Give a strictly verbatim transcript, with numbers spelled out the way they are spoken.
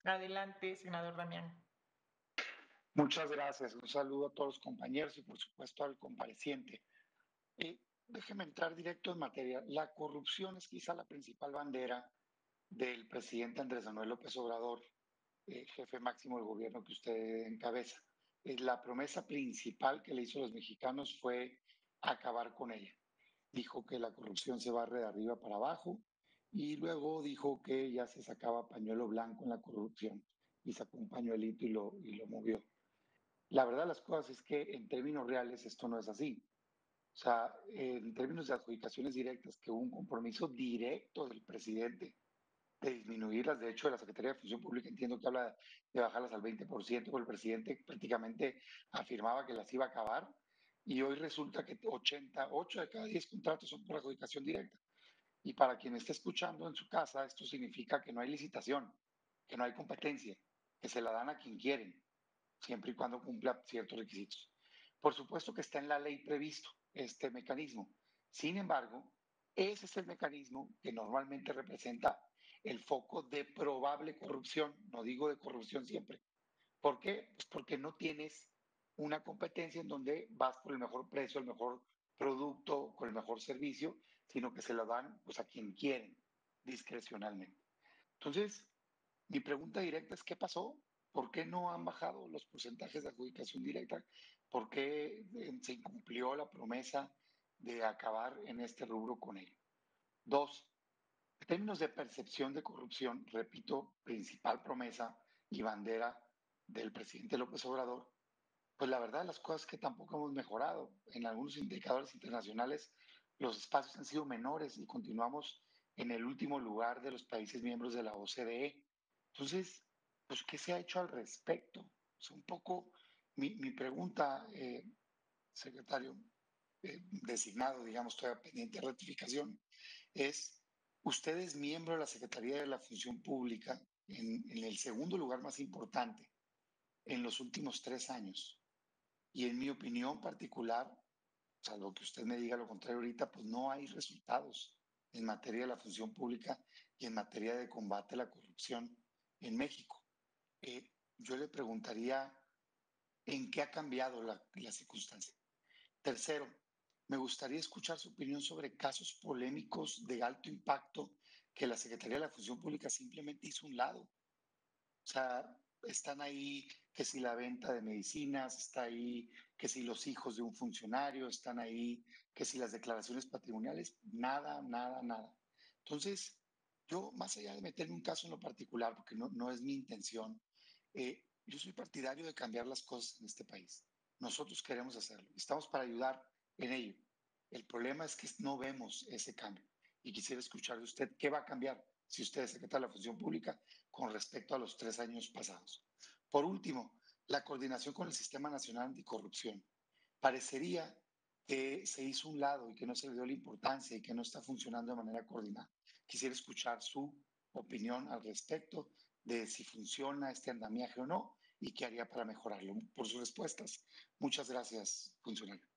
Adelante, senador Damián. Muchas gracias. Un saludo a todos los compañeros y, por supuesto, al compareciente. Eh, déjeme entrar directo en materia. La corrupción es quizá la principal bandera del presidente Andrés Manuel López Obrador, eh, jefe máximo del gobierno que usted encabeza. Eh, la promesa principal que le hizo a los mexicanos fue acabar con ella. Dijo que la corrupción se barre de arriba para abajo y luego dijo que ya se sacaba pañuelo blanco en la corrupción y sacó un pañuelito y lo, y lo movió. La verdad de las cosas es que en términos reales esto no es así. O sea, en términos de adjudicaciones directas, que hubo un compromiso directo del presidente de disminuirlas. De hecho, de la Secretaría de Función Pública entiendo que habla de bajarlas al veinte por ciento, pero el presidente prácticamente afirmaba que las iba a acabar y hoy resulta que ochenta, ocho de cada diez contratos son por adjudicación directa. Y para quien esté escuchando en su casa, esto significa que no hay licitación, que no hay competencia, que se la dan a quien quieren, siempre y cuando cumpla ciertos requisitos. Por supuesto que está en la ley previsto este mecanismo. Sin embargo, ese es el mecanismo que normalmente representa el foco de probable corrupción, no digo de corrupción siempre. ¿Por qué? Pues porque no tienes una competencia en donde vas por el mejor precio, el mejor producto, con el mejor servicio, sino que se lo dan pues, a quien quieren, discrecionalmente. Entonces, mi pregunta directa es, ¿qué pasó? ¿Por qué no han bajado los porcentajes de adjudicación directa? ¿Por qué eh, se incumplió la promesa de acabar en este rubro con ello? Dos, en términos de percepción de corrupción, repito, principal promesa y bandera del presidente López Obrador, pues la verdad las cosas es que tampoco hemos mejorado. En algunos indicadores internacionales los espacios han sido menores y continuamos en el último lugar de los países miembros de la O C D E. Entonces, pues, ¿qué se ha hecho al respecto? Es un poco mi, mi pregunta, eh, secretario eh, designado, digamos, todavía pendiente de ratificación, es, usted es miembro de la Secretaría de la Función Pública en, en el segundo lugar más importante en los últimos tres años. Y en mi opinión particular, salvo que usted me diga lo contrario ahorita, pues no hay resultados en materia de la función pública y en materia de combate a la corrupción en México. Eh, yo le preguntaría en qué ha cambiado la, la circunstancia. Tercero, me gustaría escuchar su opinión sobre casos polémicos de alto impacto que la Secretaría de la Función Pública simplemente hizo a un lado. O sea, están ahí que si la venta de medicinas, está ahí que si los hijos de un funcionario, están ahí que si las declaraciones patrimoniales, nada, nada, nada. Entonces, yo, más allá de meterme un caso en lo particular, porque no, no es mi intención, eh, yo soy partidario de cambiar las cosas en este país. Nosotros queremos hacerlo. Estamos para ayudar en ello. El problema es que no vemos ese cambio. Y quisiera escuchar de usted qué va a cambiar si usted es secretario de la Función Pública con respecto a los tres años pasados. Por último, la coordinación con el Sistema Nacional Anticorrupción. Parecería que se hizo un lado y que no se le dio la importancia y que no está funcionando de manera coordinada. Quisiera escuchar su opinión al respecto de si funciona este andamiaje o no y qué haría para mejorarlo. Por sus respuestas. Muchas gracias, funcionario.